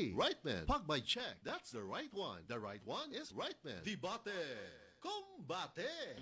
me, Rightman. Pag by check, that's the right one. The right one is Rightman. Debate. Combate.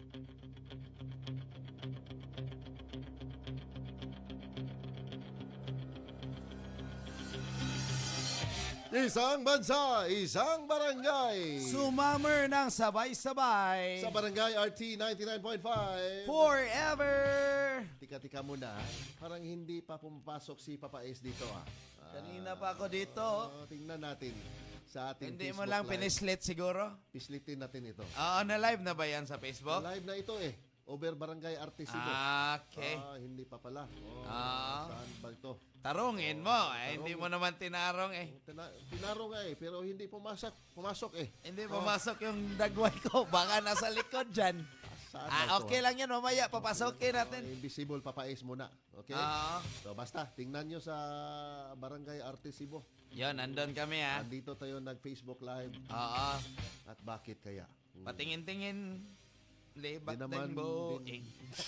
Isang bansa, isang barangay. Sumammer ng sabay-sabay. Sa Barangay RT 99.5. Forever! Tika-tika muna. Parang hindi pa pumapasok si Papa Ace dito Kanina pa ako dito. Tingnan natin sa ating Hindi mo Facebook lang Live. pinislit siguro? Pislitin natin ito. Na-live na ba yan sa Facebook? Live na ito Over Barangay RT Cebu. Okay. Hindi pa pala. Saan ba ito? Tarungin mo. Hindi mo naman tinarong Tinaro nga pero hindi pumasok Hindi pumasok yung dagway ko. Baka nasa likod dyan. Okay lang yan. Mamaya, papasokin natin. Invisible Papa Ace muna. Okay? So basta, tingnan nyo sa Barangay RT Cebu. Yun, nandun kami Nandito tayo nag-Facebook Live. At bakit kaya? Patingin-tingin. Libat Di naman ng boing.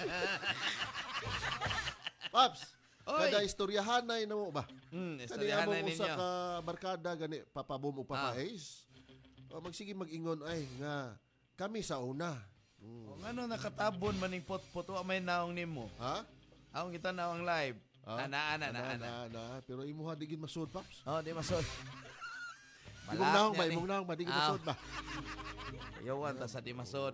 Paps! Oy. Kada istoryahanay na mo ba? Istoryahanay mo ninyo. sa barkada gani papabom o Papa Ace. Magsige mag-ingon ay nga kami sa una. Ano nakatabon maning pot-pot may naong nimo? Ha? Awang kita naong live. Ana. Pero imuha digin masud Paps. Di masod. Imong naong ba digin masud ba? Yawan ta sa di masod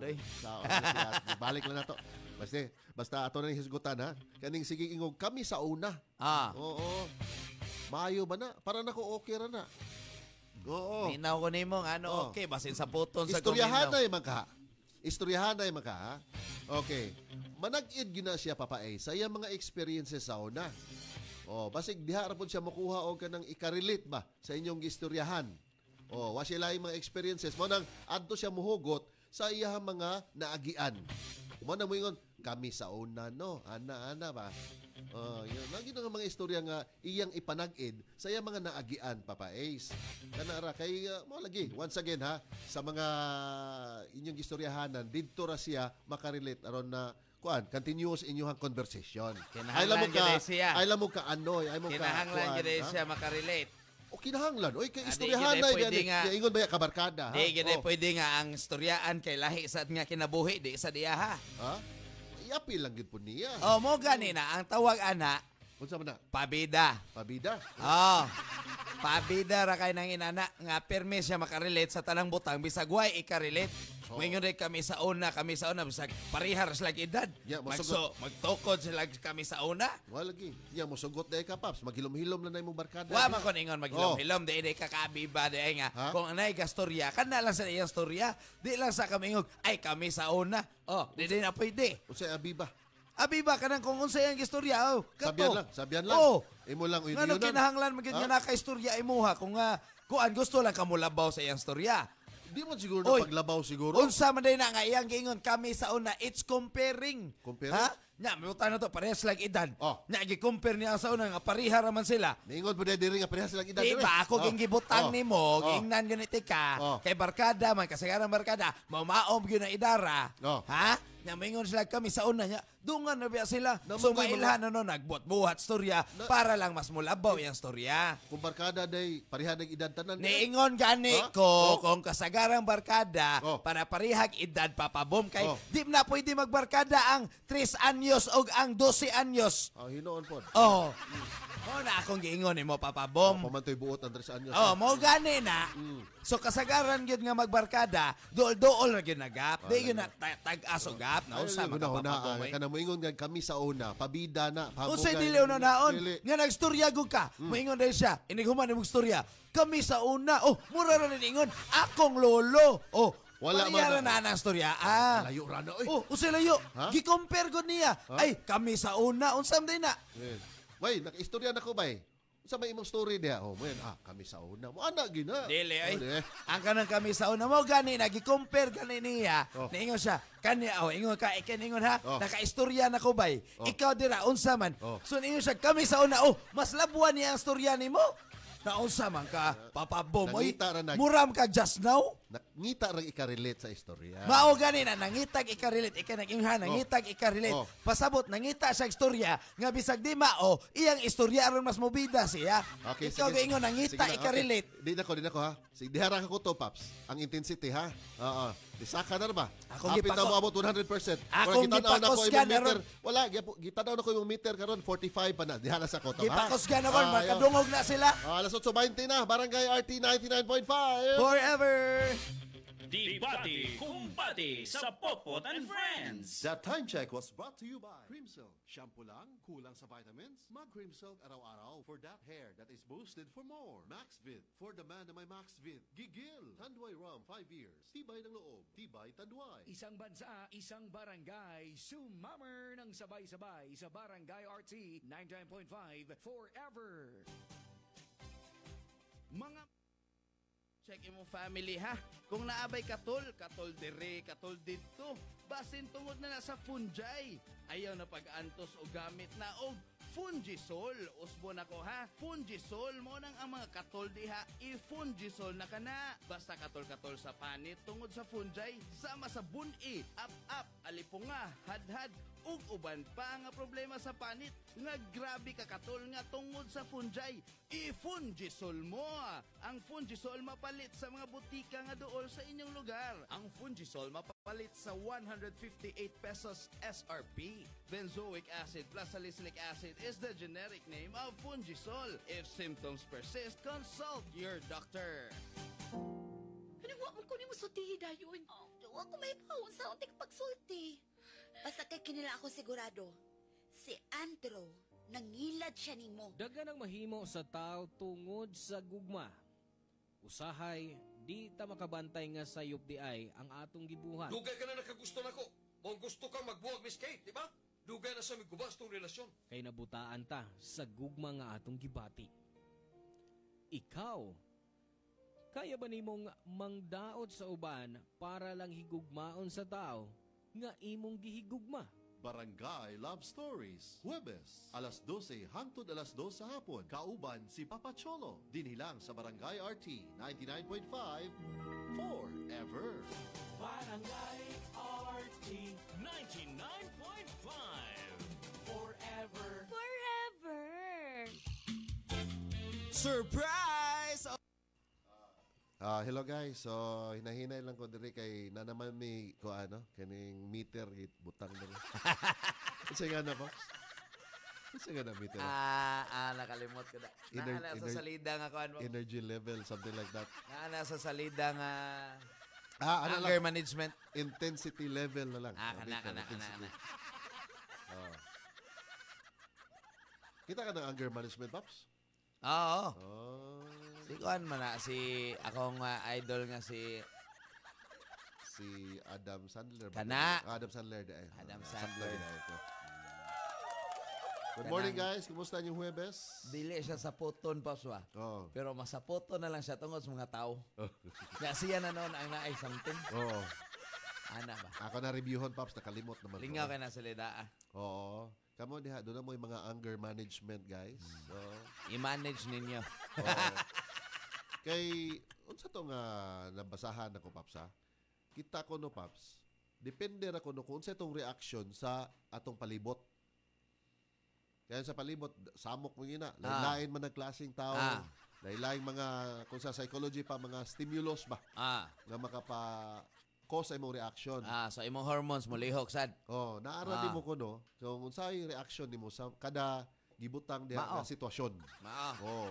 Balik lang na to. Basta ato na hisgutan ha. Kaning sige ingog kami sa una. Oo. Maayo ba na? Para nako okay ra na. Oo. Minaw ko nimo okay basin sa puton sa Istoryahanay maka. Okay. Manag-id gina siya Papa Ace sa iyang mga experiences sa una. Basig diha ra pud siya makuha og kanang i-relate ba sa inyong istoryahan. Wa sila yung mga experiences mo nang adto siya muhugot sa iyang mga naagian. Mo na mo ingon kami sa una no ana ba. Yun lagi nga mga istorya nga iyang ipanag-id sa iyang mga naagian Papa Ace. Kana ra kay mo lagi once again ha sa mga inyong istoryahanan didto ra siya makarelate aron na continuous inyong conversation. Kinahanglan mo ka siya makarelate. O kinahanglan. Oy, kay istoryahan na yan. Ingon ba kabarkada? Di, gede pwede nga ang istoryaan kay lahi sad nga kinabuhi, di sa diyaha. Ha? Iapil lang gid po niya. Mo gani na. Ang tawag ana, unsa man na? Pabida. Pabida? Pabida ra kay nang inana nga permis siya makarelate sa tanang butang bisag way ikarelate. Ngayon rin kami sa una bisag parihar sila edad. Magtukod sila kami sa una. Wala lagi. Mo sugot dai ka Paps, maghilom-hilom na nay mo barkada. Wa man kon ingon maghilom-hilom di kakabiba di nga. Kung anay ka storya, kana lang sa iyang storya, di lang sa kami ingog ay kami sa una. Di na pwede. Unsay abiba? Abiba ka nang kung unsay ang istorya. Sabihan lang. Imo lang uy. Ngano kinahanglan magid nga naka-istorya imuha kung kuan gusto lang ka mulabaw sa iyang istorya. Di mo siguro na paglabaw siguro. Unsa man day na nga iyang giingon kami sa una it's comparing. Comparing? Nya mo na to parehas lang edad. Nya gi-compare niya sa una nga pareha man sila. Niingon po diri nga parehas lang edad. Diba ako ging gibutang nimo, giingnan ganiti ka. Kay barkada man kasagaran barkada, maumaom gyud na idara. Nya moingon sila kami sa una nya. Dungan na biya sila. So mailhan nagbuhat-buhat storya para lang mas mulabaw yang storya. Kung barkada day pareha ng edad tanan. Niingon gani ko kung kasagarang barkada para parehag edad papabom kay di na pwede magbarkada ang 3 anyos o ang 12 anyos. Hinoon po. Na akong giingon ni mo papabom. Pamantoy buot ang 3 anyos. Mo gani na. So kasagaran gyud nga magbarkada, dool-dool ra gyud nagap. Di gyud na tag-aso gap na usa magpapabom. Kana moingon nga kami sa una, pabida na. Unsay dili una naon? Nga nagstorya gud ka. Moingon dahil siya, inighuman nimong storya. Kami sa una. Mura ra ningon, akong lolo. Wala man na ang storya. Layo ra na oy. Unsay layo? Gi-compare gud niya. Ay, kami sa una. Unsam day na? Way, naka-istorya na ko bay. Sa may imong story diha. Kami sa una. Mo ana gina. Dili ay. Ang kanang kami sa una mo gani nagi-compare gani niya. Niingon siya, kani ingon ka ikaningon ha. Naka-istorya na ko bay. Ikaw dira unsa man. So niingon siya, kami sa una. Mas labuan niya ang storya nimo. Naunsa man ka, papabom. Muram ka just now? ngita rang ika-relate sa istorya. Mao gani na nangitag ika-relate, nangingha nangitag ika-relate. Pasabot nangita sa istorya nga bisag di mao, iyang istorya aron mas mobida siya. Okay, ikaw ingon nangita ika-relate. Okay. Di na ko ha. Sige, dihara ka ko to, Paps. Ang intensity ha. Oo. Isaka na ba? Akong Apit na mo abot 100%. Akong gipakosgan na ron. Wala, gitanaw na ko yung meter karon 45 pa na. Dihara sa ko to. Gipakosgan na ron, makadungog na sila. Alas 8:20 na, Barangay RT 99.5. Forever. Debate Kumbate sa Popot and Friends. That time check was brought to you by Cream Silk. Shampoo lang, kulang sa vitamins. Mag Cream Silk araw-araw for that hair that is boosted for more. Maxvid, for the man na may Maxvid. Gigil, Tanduay Rum, 5 years. Tibay ng loob, tibay Tanduay. Isang bansa, isang barangay, sumammer ng sabay-sabay sa Barangay RT 99.5 Forever. Mga check imong family ha. Kung naabay katol dire, katol dito. Basin tungod na nasa fungi. Ayaw na pag-antos o gamit na og Fungisol. Usbo na ko ha. Fungisol mo nang ang mga katol diha. I-Fungisol na ka na. Basta katol-katol sa panit tungod sa fungi. Sama sa buni, up-up, alipunga, had-had, ug uban pa nga problema sa panit nga grabe ka katol nga tungod sa fungi. I-Fungisol mo. Ang Fungisol mapalit sa mga butika nga dool sa inyong lugar. Ang Fungisol mapalit sa 158 pesos SRP. Benzoic acid plus salicylic acid is the generic name of Fungisol. If symptoms persist, consult your doctor. Ano mo ko ni mo sulti dayon? Wa ko may paun sa untik pagsulti. Basta kay kinila ako sigurado. Si Andrew, nangilad siya nimo. Dagan ang mahimo sa tao tungod sa gugma. Usahay, di ta makabantay nga sayop di ay ang atong gibuhat. Dugay ka na nakagusto nako. O gusto kang magbuwag, Miss Kate, di ba? Dugay na sa migubas tong relasyon. Kay nabutaan ta sa gugma nga atong gibati. Ikaw, kaya ba nimong mangdaot sa uban para lang higugmaon sa tao nga imong gihigugma? Barangay Love Stories. Huwebes, alas 12 hangtod alas 2 sa hapon. Kauban si Papa Cholo. Dinhilang sa Barangay RT 99.5 Forever. Barangay RT 99.5 Forever. Forever! Surprise! Hello guys. So hinahinay lang ko diri kay na naman may ko ano kaning meter hit butang diri. Kasi nga na po. Kasi nga na meter. Nakalimot ko na. Ener- Naana sa salida nga kuan mo. Energy level something like that. Naana sa salida nga Ano anger lang, management. intensity level na lang. Kana. Intensity. Oh. Kita ka ng anger management, Paps? Oo. Oh. Si kuan man na si akong idol nga si Adam Sandler. ba? Kana. Adam Sandler. Adam Sandler. ito. Good morning guys. Kumusta yung Huwebes? dili siya sa puton pa siya. Oo. Pero masaputo na lang siya tungod sa mga tao. Kaya siya na noon ang naay something. Oo. Ana ba? Ako na reviewon, Paps. Nakalimot naman. ko. Lingaw ka na salida. Oo. Kamo diha, doon na mo yung mga anger management, guys. So, I-manage ninyo. oo. Kay, unsa to nga nabasahan ako, Paps, ha? Kita ko no, Paps. Depende ra ko no kung unsa itong reaction sa atong palibot. Kaya sa palibot, samok mo yun na. Lain man ang klaseng tao. Lain mga, kung sa psychology pa, mga stimulus ba? Nga makapa-cause ay mong reaction. So imong hormones mo lihok sad. Naara di mo ko no. So, kung sa reaction ni mo sa kada gibutang diha nga sitwasyon. Mao.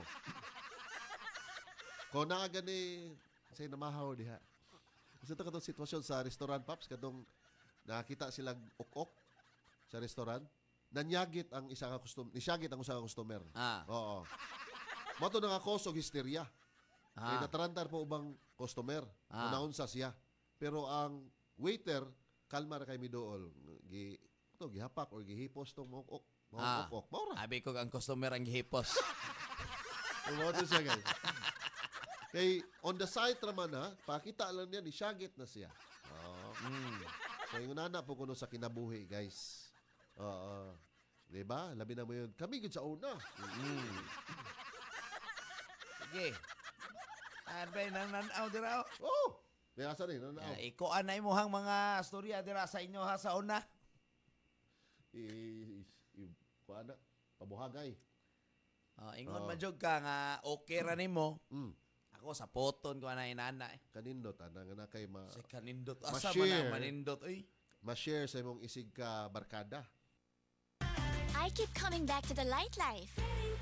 Kung naaga ni say namahaw diha. Kasi ito katong sitwasyon sa restaurant, Paps, katong nakita silang ok-ok sa restaurant. Nanyagit ang isang nisyagit ang isang customer. Oo. Mato na nga cause og hysteria. Kaya natarandar po ubang customer. Naunsa siya. Pero ang waiter, kalma ra kay midool. Gihapak or gihipos tong ok-ok. Ok-ok. Maura. Abi ko ang customer ang gihipos. Umoto siya, guys. Kay on the site naman ha, pakita lang niya, nisyagit na siya. So yung nana po kuno sa kinabuhi, guys. Diba? Labi na mo yun. Kami gud sa una. Sige. Arbay nang nanaw diraw. Oh! Kaya asa rin, ano? Iko anay mo hang mga storya dira sa inyo ha sa una. Kuha na, pabuhagay. Ingon man jud ka nga okay ra nimo. Mm. Ako sa poton ko na inana. Kanindot, ana nga na kay Si kanindot. Asa man ma-share. ang manindot? Uy. ma-share sa imong isig ka barkada. I keep coming back to the light life.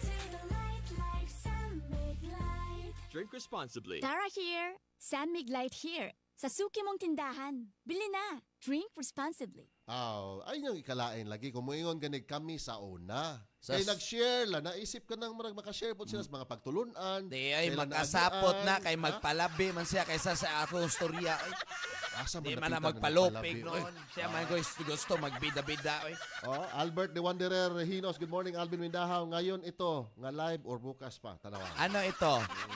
Drink responsibly. Tara here. San Mig Light here. Sa suki mong tindahan. Bili na. Drink responsibly. Ay nang ikalain lagi kung moingon ganig kami sa una. Sa- Kay nag-share la, naisip ka nang marag makashare po sila sa mga pagtulunan. Di ay kailan makasapot na naagian, kay ha? magpalabi man siya kaysa sa atong storya. Ay, Asa di man man na nakita nga magpalupig magpalabi, noon. Siya man gusto magbida-bida. Oy. Albert the Wanderer Hinos, good morning Alvin Mindahaw. Ngayon ito, nga live or bukas pa, tanawan. Ano ito?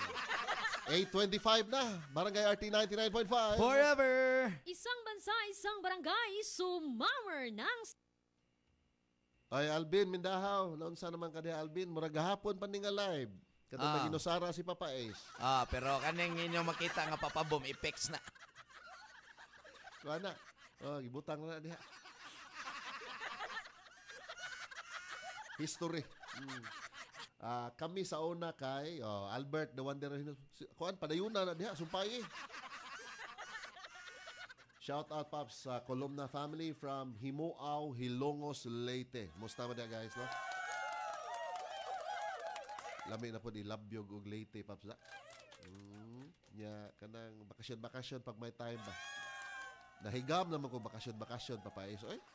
8:25 na, Barangay RT 99.5. Forever! Isang bansa, isang barangay, sumammer ng... Ay Alvin Mindahaw, naunsa naman ka diha Alvin, murag gahapon pa ni nga live. Katong naginusara si Papa Ace. Pero kaning inyo makita nga papabom effects na. Kuha na. Gibutang na diha. History. Kami sa una kay Albert the Wanderer Hinos. Kuan padayuna na diha, sumpay. Shout out Pops sa Columna family from Himuaw, Hilongos, Leyte. Musta ba diha guys, no? Lami na po di Labyog ug Leyte Pops da. Kanang bakasyon pag may time ba. Nahigam naman ko bakasyon papaiso eh.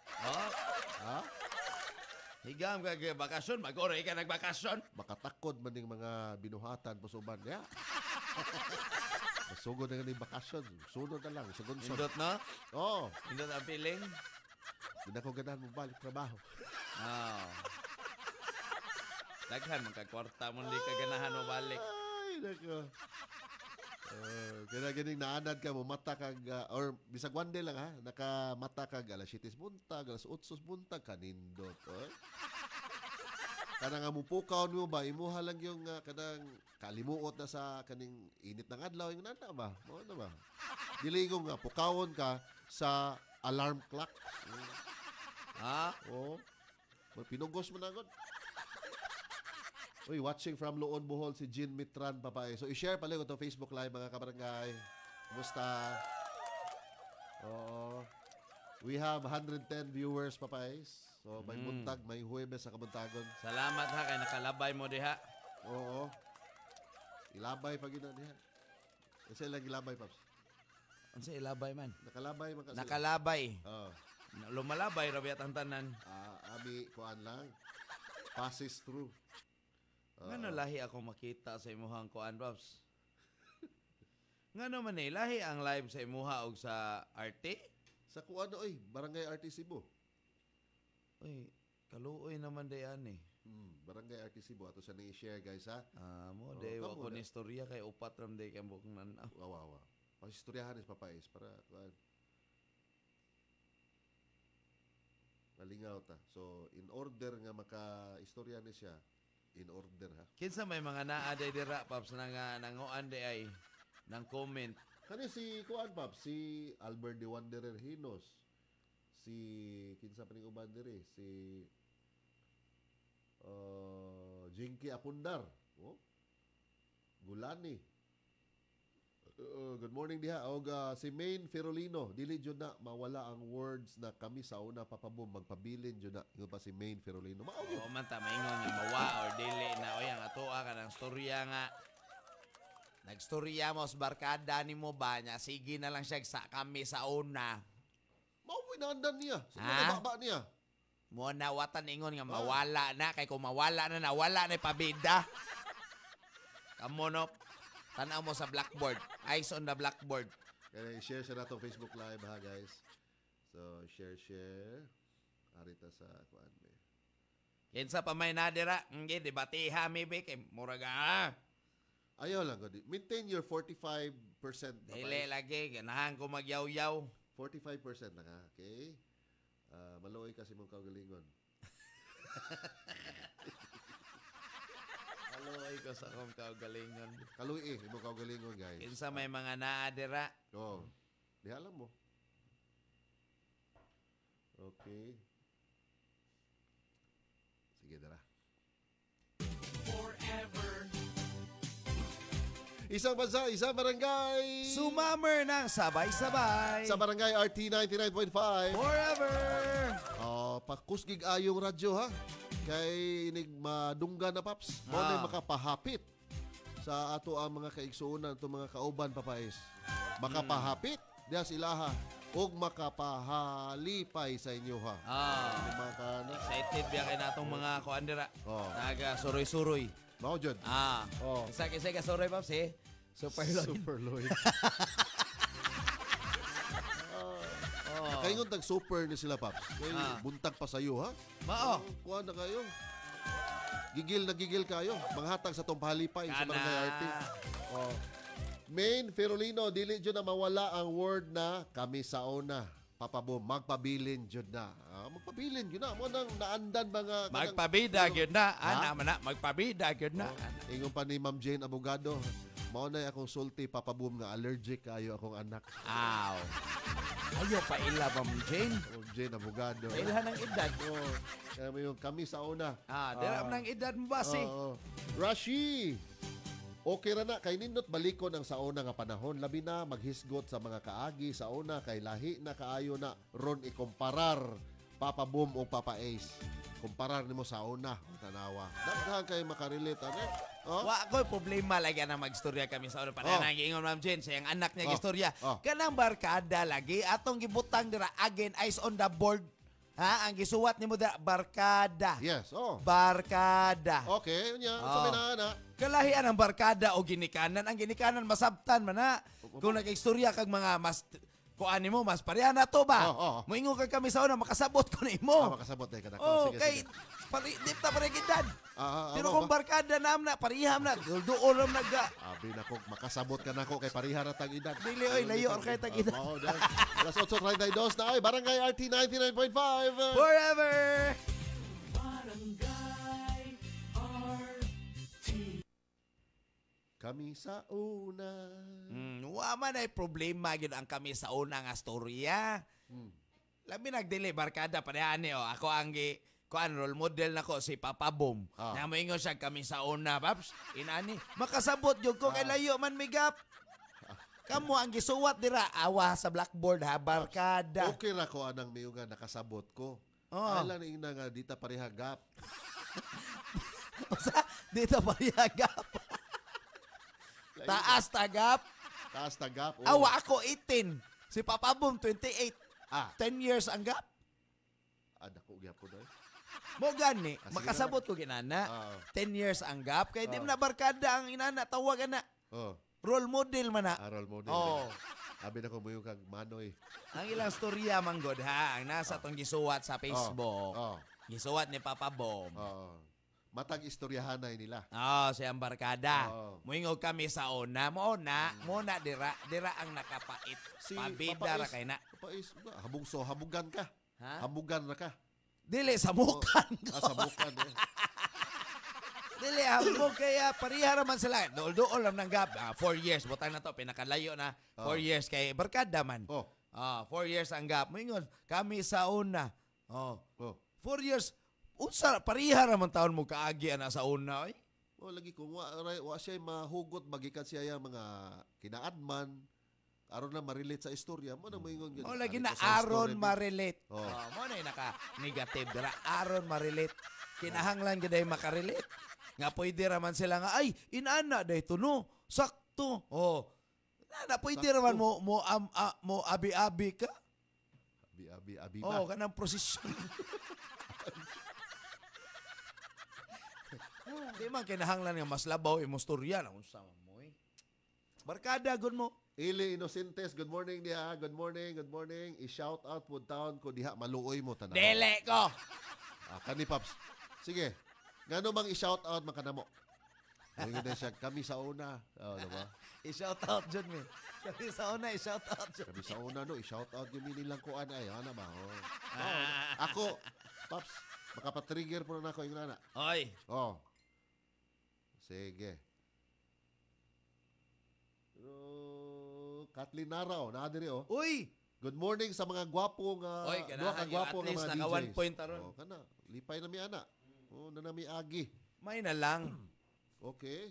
Higam ka bakasyon, mag-oray ka nagbakasyon. Makatakod man ning mga binuhatan pusuban niya. Masugod na nga ning bakasyon. Sunod na lang, sunod. Indot no? Oo. Indot ang feeling. Hindi na ko ganahan mo balik trabaho. Daghan magkakwarta mo hindi ka ganahan mo balik. Ay, nako. Kaya ganing naanad ka mo mata kag or bisag one day lang ha, nakamata kag alas 7 buntag, alas 8 buntag kanindot. Kanang mupukaw mo ba imuha lang yung kanang kalimuot na sa kaning init ng adlaw yung nana ba? Mao na ba? Dili ko nga pukawon ka sa alarm clock. Oo. Pinugos mo na gud. Uy, watching from Loon, Bohol, si Jean Mitran, papae. So, i-share pala ko ito Facebook Live, mga kabarangay. Kumusta? Oo. We have 110 viewers, papaes. So, may buntag, may Huwebes sa kabuntagon. Salamat ha, kay nakalabay mo diha. Oo. Ilabay pag ina diha. Kasi lang ilabay, Paps. Ano sa ilabay man? Nakalabay, man kasi. Nakalabay. Oo. Lumalabay, rabi at ang tanan. Abi, kuan lang. Passes through. Ngano lahi ako makita sa imuhang kuan, Pops? Ngano man lahi ang live sa imuha og sa RT? Sa kuan oy, Barangay RT Cebu. Uy, kaluoy naman dayan eh. Barangay RT Cebu ato sa ni-share guys ha. Mo day wa ko ni istorya kay upat ram day kambok nan. Wawa. Pasistoryahan is papais para kuan. Malingaw ta. So in order nga maka-istorya ni siya, in order ha. Kinsa may mga naa day dira Pops nga nanguan day ay nang comment. Kani si kuan Pops, si Albert the Wanderer Hinos. Si kinsa pa ning uban diri? Si Jinky Apundar. Gulani. Good morning diha. Og si Main Ferolino, dili jud na mawala ang words na kami sa una papabom magpabilin jud na. Ingon pa si Main Ferolino. Mao gyud. Man ta maingon nga mawa or dili na oy ang atoa ka ng storya nga. Nagstorya mo sa barkada nimo ba nya sige na lang siya sa kami sa una. Mao pinandan niya. Sa baba niya. Mo na watan ingon nga mawala na kay kung mawala na nawala na pabida. Kamo no tanaw mo sa blackboard. Eyes on the blackboard. Kaya i-share sa nato Facebook Live ha guys. So share. Arita sa kuan me. Kinsa pa may nadira? Hindi debatiha mi be kay muraga. Ayaw lang ko. Maintain your 45%. Dili lagi ganahan ko magyaw-yaw. 45% na ka. Okay? Maluoy kasi mong kaugalingon. Kaluoy ko sa akong kaugalingon. Kaluoy imo kaugalingon guys. Kinsa may mga naadira. Oh. Di alam mo. Okay. Sige dara. Isang bansa, isang barangay. Sumammer ng sabay-sabay. Sa barangay RT 99.5. Forever. Pakusgig ayong radyo ha. Kay inig madungga na paps. Mo na makapahapit sa ato ang mga kaigsuonan to mga kauban papais. Makapahapit diha sila ha. Og makapahalipay sa inyo ha. Excited biya kay natong mga kuandira. Taga suroy-suroy. Mao jud. Isa ka suroy paps eh. Super Lloyd. Kaingon tag super ni sila paps. Kay buntag pa sayo ha. Mao. Kuha na kayo. Gigil kayo. Manghatag sa tong pahalipay sa barangay RT. Main Ferolino, dili jud na mawala ang word na kami sa una. Papabo, magpabilin jud na. Magpabilin jud na. Mo nang naandan mga magpabida jud na. Magpabida jud na. Ingon pa ni Ma'am Jane Abogado. Mao na akong sulti papaboom nga allergic kayo akong anak. Aw. Ayo pa ila Ma'am Jane. Ma'am Jane Abogado. Ilhan ng edad. Kami sa una. Dira ng edad mo ba si? Rashi. Okay ra na kay nindot balikon ang sauna nga panahon labi na maghisgot sa mga kaagi sauna kay lahi na kaayo na ron ikomparar Papa Boom o Papa Ace. Kumparar nimo sauna tanawa. Daghan kay makarelate ani. Wa ko'y problema lagi na magstorya kami sa una pa na giingon Ma'am Jane sa iyang anak niya gistorya. Kanang barkada lagi atong gibutang dira again eyes on the board. Ha, ang gisuwat nimo dira barkada. Yes, barkada. Okay, unya sabi na. Kalahian ang barkada o ginikanan. Ang ginikanan masabtan man na. Kung nag-istorya kag mga mas kuan nimo mas pareha na to ba? Moingon kay kami sa una makasabot ko nimo. Makasabot na kanako. Sige. Dip ta paregidan. Pero kung barkada na pariham na duol na nagga. Abi nako makasabot ka nako kay pareha ra tag edad. Dili oy layo or kay tag edad. Alas 8:32 na ay Barangay RT 99.5. Forever. Barangay RT. Kami sa una. Wa man ay problema gyud ang kami sa una nga storya. Labi nagdili barkada pareha ni ako ang role model nako si Papa Boom. Na moingon siya kami sa una, paps. Inani, makasabot jud ko kay layo man migap. Kamo ang gisuwat dira awa sa blackboard ha barkada. Okay ra ko anang miyuga nakasabot ko. Ala na ina nga dita pareha gap. Dita pareha gap. Taas tagap. Awa ako 18. Si Papa Boom 28. 10 years ang gap. Dako gyapon doy. Mo gani, makasabot ko ginana. 10 years ang gap kay di na barkada ang inana tawagan na. Role model man na. Role model. Abi na ko mo yung kag Manoy. Ang ilang storya manggod ha, ang nasa tong gisuwat sa Facebook. Gisuwat ni Papa Boom. Matag istoryahanay nila. Siyang barkada. Muingog kami sa una. Muna dira ang nakapait. Pabida ra kay na. Habugan ka. Habugan na ka. Dili, samukan ko. Samukan eh. Dili, habog kaya pariha raman sila. Dool lang ng gap. 4 years. Butang na to. Pinakalayo na. 4 years kay barkada man. 4 years ang gap. Mingon, kami sa una. 4 years. Unsa, pariha raman taon mo kaagi na sa una. Lagi kung wa siya mahugot magikan siya mga kinaadman. Aron na ma-relate sa istorya mo na moingon gyud. Lagi na aron ma-relate. Mo na naka negative dira aron ma-relate. Kinahanglan gyud ay maka-relate. Nga pwede raman sila nga ay inana dayto no. Sakto. Na pwede raman mo abi-abi ka. Abi ba? Kanang prosesyon. Di man kinahanglan nga mas labaw imong storya na unsa mo barkada gud mo. Ili Inocentes, good morning diha. Good morning. I-shout out po town ko diha maluoy mo tanaw. Dele ko. Kani Paps. Sige. Ngano mang i-shout out man kanamo? Ngayon na siya kami sa una. Diba? I-shout out jud mi. Kami sa una i-shout out jud. Kami sa una no, i-shout out gyud nilang kuan ay ana ba? Ako Paps, makapatrigger po na ako yung nana. Oy. Sige. Pero, Kathleen Naraw, naadiri oh. Uy! Good morning sa mga gwapong, Oy, duha ka gwapong at least mga naka DJs. 1 point aron. Oh, kana. Lipay na mi ana. Oh, na mi agi. May na lang. Okay.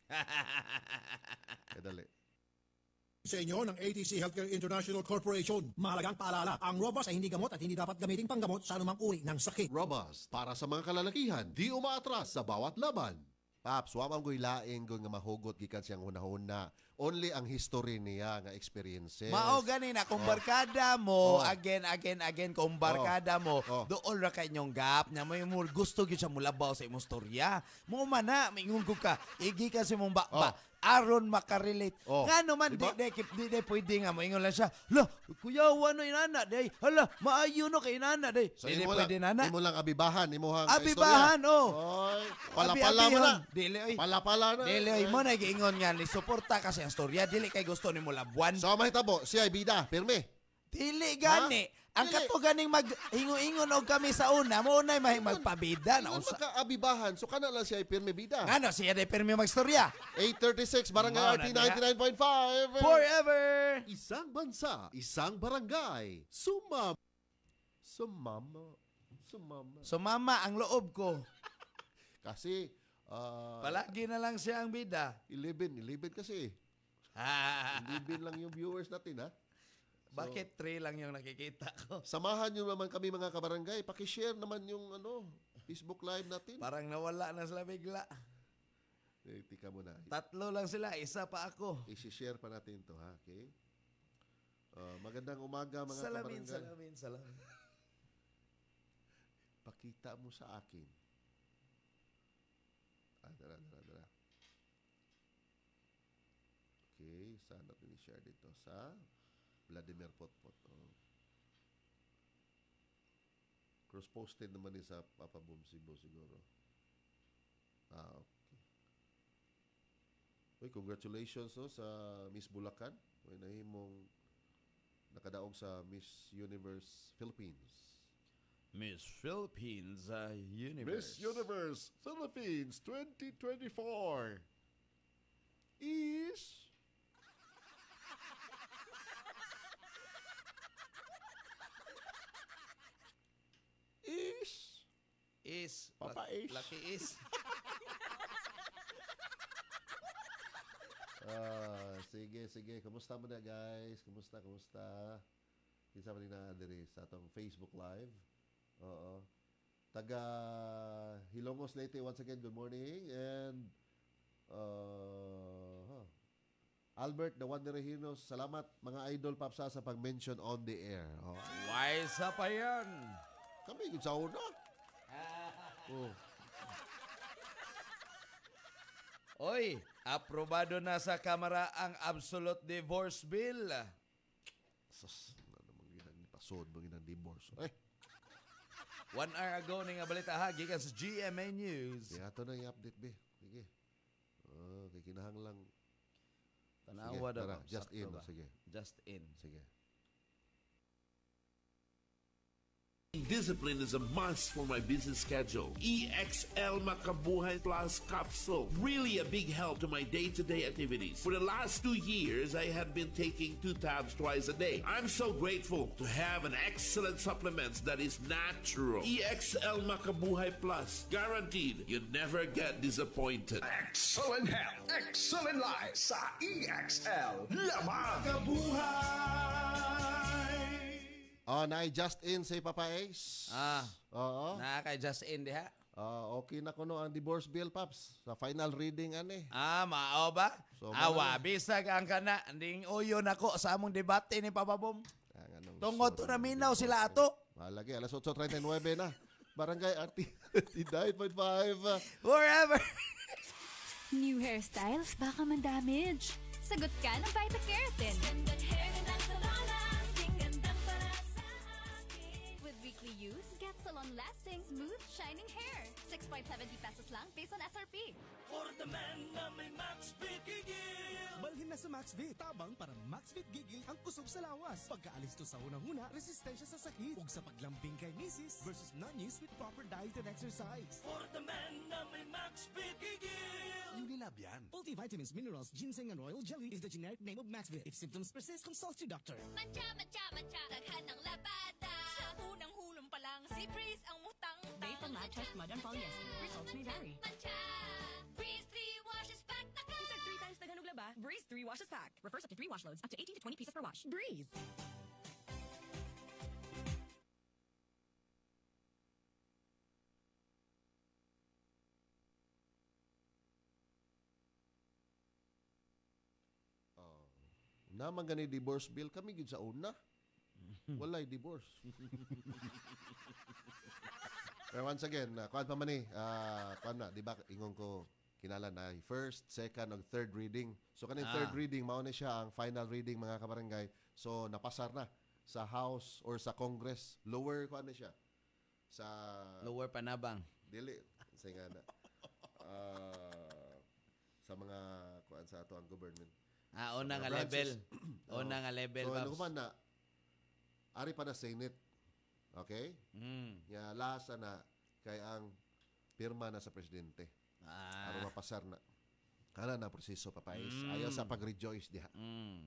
Dali. Sa inyo ng ATC Healthcare International Corporation. Mahalagang paalala, ang Robust ay hindi gamot at hindi dapat gamitin panggamot sa anumang uri ng sakit. Robust, para sa mga kalalakihan, di umaatras sa bawat laban. Paps, wa man ko'y laing kung nga mahugot gikan siyang hunahuna. Only ang history niya nga experiences. Mao gani na kung barkada mo, again, kung barkada mo, doon ra kay inyong gap, nya may mo gusto gyud siya mulabaw sa imong storya. Mo man na, mingon ko ka, igi ka sa imong aron makarelate. Nga naman, Diba? di pwede nga, moingon lang siya, la, kuya, ano inana, day, hala, maayo no kay inana, day. So, Di imo pwede lang, nana. imo lang abibahan, imo hang Abibahan, Oy, palapala mo na. Dili, oy. Palapala na. Dili, oy, mo na giingon nga, ni suporta kasi ang storya, dili kay gusto ni mo labuan. So, mahitabo, siya ay bida, pirme. Dili gani. Ang Dili. kato ganing maghingo-ingon og kami sa una, mo unay magpabida na Ingon unsa. maka-abibahan, so kana lang siya ay pirme bida. Ano siya day permi magstorya? 836 Barangay Mao RT na diha. 99.5. Forever. Isang bansa, isang barangay. Sumama. Sumama ang loob ko. Kasi, Palagi na lang siya ang bida. 11 kasi. 11 lang yung viewers natin, ha? Bakit 3 lang yung nakikita ko? Samahan nyo naman kami mga kabarangay. Pakishare naman yung Facebook Live natin. Parang nawala na sila bigla. Tika muna. 3 lang sila, isa pa ako. I-share pa natin to, ha? Okay? Magandang umaga mga kabarangay. Salamin. Pakita mo sa akin. Dara. Okay, saan natin i-share dito? Sa Vladimir Potpot. Cross-posted naman sa Papa Boom Cebu siguro. Okay. Uy, congratulations sa Miss Bulacan. Uy, nahimong nakadaog sa Miss Universe Philippines. Miss Philippines Universe. Miss Universe Philippines 2024 is... Papa Is. Lucky Is. Sige. Kumusta mo na, guys? Kumusta? Kinsa man na diri sa atong Facebook Live. Oo. Taga Hilongos Leyte, once again, good morning. And Albert the Wonder Rehinos, salamat mga idol papsa sa pag-mention on the air. Wise pa yan. Kami yun sa una. Oy, aprobado na sa Kamara ang Absolute Divorce Bill. Sus, pasod mo ginang divorce. 1 hour ago ning balita ha gikan sa GMA News. Kaya ito na i-update, be. Sige. Kay kinahanglang tanawa daw. Just in. Sige. Just in. Sige. Discipline is a must for my business schedule. EXL Makabuhay Plus Capsule. Really a big help to my day-to-day activities. For the last 2 years, I had been taking 2 tabs twice a day. I'm so grateful to have an excellent supplement that is natural. EXL Makabuhay Plus. Guaranteed, you never get disappointed. Excellent health, excellent life sa EXL. Lamang kabuhay! Na-just in say Papa Ace. Oo. Kay just in diha. Okay na kuno ang divorce bill, Paps. Sa final reading, ani. Mao ba? So, bisag ang kana. Anding uyo nako sa among debate ni Papa Bom. Tungod to na minaw sila ato. Malagi, alas 8:39 na. Barangay RT 99.5. Forever. New hairstyles, baka man-damage. Sagot ka ng Vita-Keratin. With weekly use, get salon-lasting, smooth, shining hair. 6.70 pesos lang based on SRP. For the man na may MaxFit Gigil! Balhin na sa MaxFit. Tabang para MaxFit Gigil ang kusog sa lawas. Pagkaalis to sa unang-una, resistensya sa sakit. Ug sa paglambing kay misis versus non-use with proper diet and exercise. For the man na may MaxFit Gigil! Walang nilabyan. Multivitamins, minerals, ginseng, and royal jelly is the generic name of Maxvit. If symptoms persist, consult your doctor. Mancha, mancha, mancha. Daghan ng labada. Sa unang hulong pa lang, si Breeze ang mutang. Based on lab test mud and polyester, results may vary. Mancha. Breeze 3 washes pack na ka. Isang 3 times daghan og laba. Breeze 3 washes pack. Refers up to 3 wash loads, up to 18 to 20 pieces per wash. Breeze. Naman gani divorce bill kami gid sa una. Walay divorce. Pero once again, kuan pa man kuan na, di ba ingon ko kinala na first, second, ug third reading. So kaning third reading mao na siya ang final reading mga kabarangay. So napasar na sa House or sa Congress. Lower kuan na siya. Sa Lower Panabang. Dili sa nga na. Sa mga kuan sa ato ang government. Una nga level. Una nga level. So, ano man na, ari pa na Senate. Okay? Ya, lasa na, kay ang pirma na sa presidente. Aron mapasar na. Kana na proseso papais. Ayaw sa pag-rejoice diha.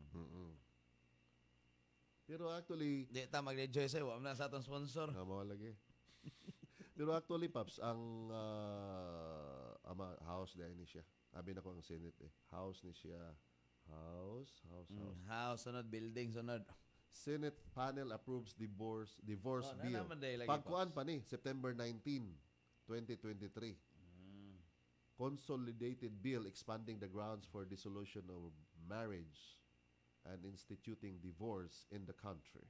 Pero actually... Di ta mag-rejoice eh. Wala na sa atong sponsor. Mao lagi. Pero actually, Paps, ang House dahil ni siya. Abi na ko ang Senate eh. House ni siya. House. Sunod building, sunod. Senate panel approves divorce bill. Pagkuan pa ni September 19, 2023. Consolidated bill expanding the grounds for dissolution of marriage and instituting divorce in the country.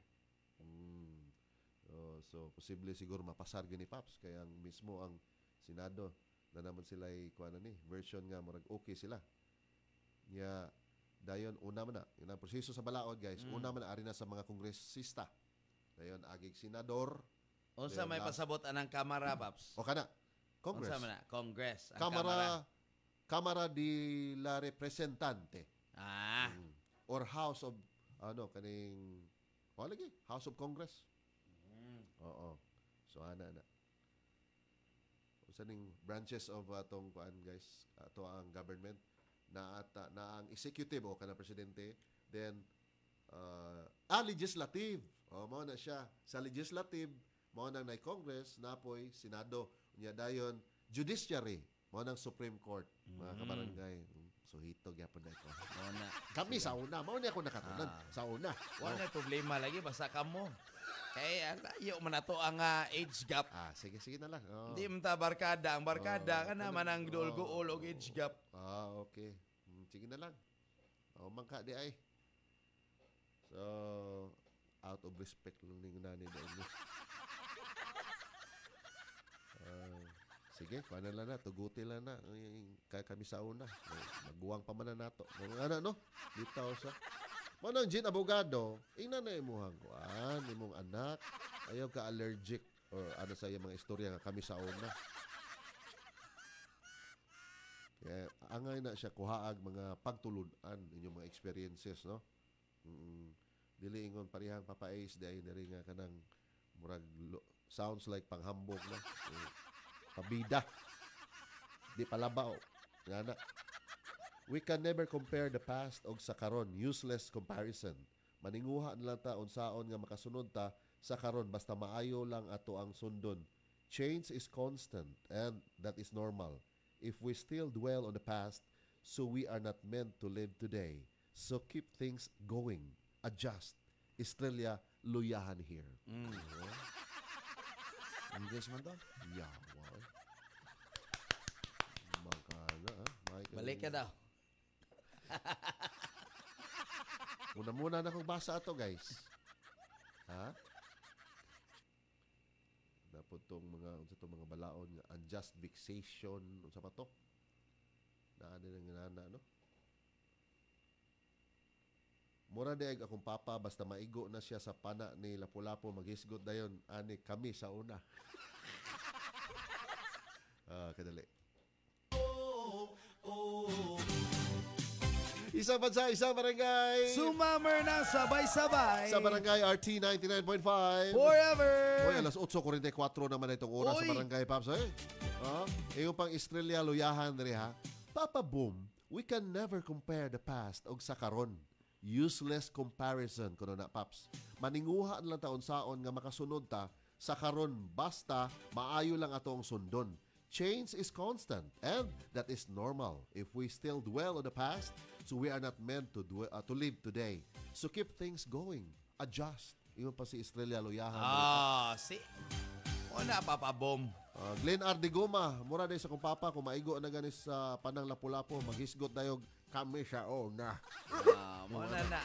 So posible siguro mapasar gini Paps kaya ang mismo ang Senado na naman sila kuan ni version nga murag okay sila. Nya dayon una man na yung proseso sa balaod guys. Una man na ari na sa mga kongresista. Dayon agig senador. Unsa may pasabot anang Kamara Paps? O kana. Congress. Unsa man na? Congress. Kamara de la Representante. Or House of kaning lagi House of Congress. Oo. So ana na. Usa ning branches of atong kuan guys, ato ang government na ang executive o kana presidente, then legislative. Mao na siya. Sa legislative, mao nang nay Congress, napoy Senado, unya dayon judiciary, mao nang Supreme Court, mga kabarangay. So hito gyapon na ko. Mao na. Kami sa una, mao ni ako nakatunan sa una. Wala problema lagi basta kamo. Kaya layo man nato ang age gap. Sige na lang. Hindi man ta barkada. Ang barkada ka naman ang duol-guol og age gap. Okay. Sige na lang. Mangka di ay. So, out of respect lang ning nani dahil ni. Sige, paano lang na. Tuguti lang na. Kami sa una. Magbuwang pa man na nato. Ano? Dito sa... Manang Jin abogado, ina na imuhang kuan, imong anak, ayaw ka allergic or ano sa mga istorya nga kami sa una. Kaya angay na siya kuhaag mga pagtulunan inyong mga experiences, no? Dili ingon parihang papais dahil na rin nga kanang murag sounds like panghambog na. Pabida. Di palabaw. Nga na. We can never compare the past og sa karon. Useless comparison. Maninguha na lang ta unsaon nga makasunod ta sa karon basta maayo lang ato ang sundon. Change is constant and that is normal. If we still dwell on the past, so we are not meant to live today. So keep things going. Adjust. Estrella Luyahan here. English man to? Yeah, wow. Magkana, balik ka daw. Muna na kong basa ato, guys. Ha? Dapat tong mga balaon nga unjust vexation unsa pa to? Naani nang nana no? Mura daig akong papa basta maigo na siya sa pana ni Lapu-Lapu maghisgot dayon ani kami sa una. Kadali. Isang bansa, isang barangay. Sumammer na sabay-sabay. Sa barangay RT 99.5. Forever. Hoy, alas 8:44 naman itong oras sa barangay, Paps. Yung pang Estrella Luyahan rin, ha? Papa Boom, we can never compare the past og sa karon. Useless comparison kuno na Paps. Maninguha lang taon saon nga makasunod ta sa karon basta maayo lang atong sundon. Change is constant and that is normal if we still dwell on the past, so we are not meant to live today. So keep things going. Adjust. Iyon pa si Estrella Loyahan. Una, Papa Boom. Glenn Ardigoma, mura day sa kong papa, kung maigo na ganis sa panang lapu-lapu, maghisgot tayo kami sa ona. Muna na.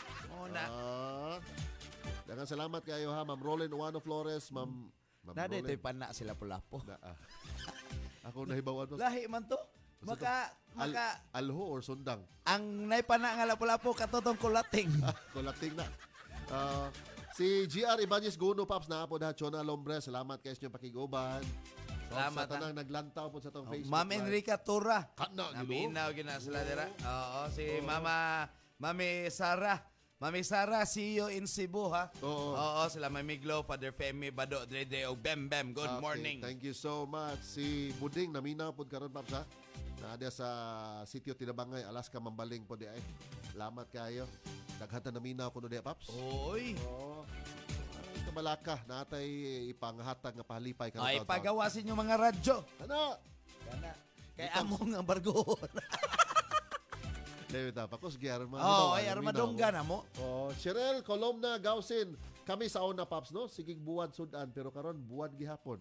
Daghang salamat kayo ha, Ma'am Rolyn Uano Flores, Ma'am Nada ito'y pana sila pulapo. Ako nahibawan mo. Lahi man to. Maka alho or sundang? Ang naipana nga lapu-lapo, katotong kulating. Kulating na. Si GR Ibanez Guno, Paps, na po na Chona Lombre. Salamat kayo sa inyong pakiguban. Salamat. Sa tanang naglantaw po sa itong Facebook. Ma'am Enrica Tura. Naminaw gina sila dira. Oo, si Mami Sarah. Mami Sarah, see you in Cebu, ha? Oo, sila Mami Glow, Father Femi, Bado, Drede, o Bem Bem. Good morning. Thank you so much. Si Buding, naminaw po karon, Paps, ha? Naada sa sitio Tinabangay, Alaska, Mambaling po di ay. Salamat kayo. Daghatan naminaw ko no di, Paps. Oy. Oo. Kabalaka, natay ipanghatag nga pahalipay. Ay, pagawasin yung mga radyo. Ano? Kay among ang bargoon. David, tapos Arman. Ay, Armadongga na mo. Cheryl Colomna Gausin. Kami sa una, Paps, no? Sigig buwan sudan, pero karon buwan gihapon.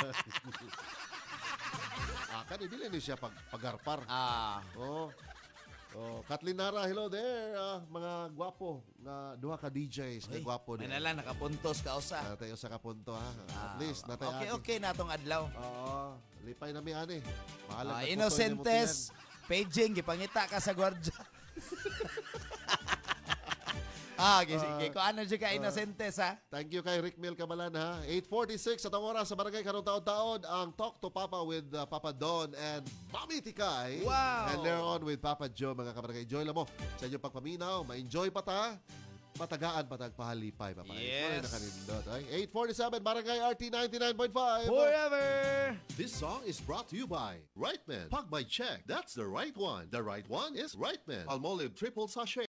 Kani dili ni siya pagarpar. Kathleen Nara, hello there. Mga gwapo nga duha ka DJs nga gwapo din. Manala nakapuntos ka usa. Natay usa ka punto ha. At least natay. Okay natong adlaw. Lipay na mi ani. Mahalang Innocentes paging gipangita ka sa gwardiya. Sige ko ano ka Innocentes ha. Thank you kay Rick Mil Kabalan ha. 8:46 sa oras sa Barangay karong taon-taon ang Talk to Papa with Papa Don and Mami Tikay. Wow. And later on with Papa Joe, mga kabarangay. Enjoy lang mo sa inyong pagpaminaw. Ma-enjoy pa ta. Matagaan pa tagpahalipay, Papa. Yes. 8:47 Barangay RT 99.5. Forever. This song is brought to you by Right Man. Pag by check. That's the right one. The right one is Right Man. Palmolive triple sachet.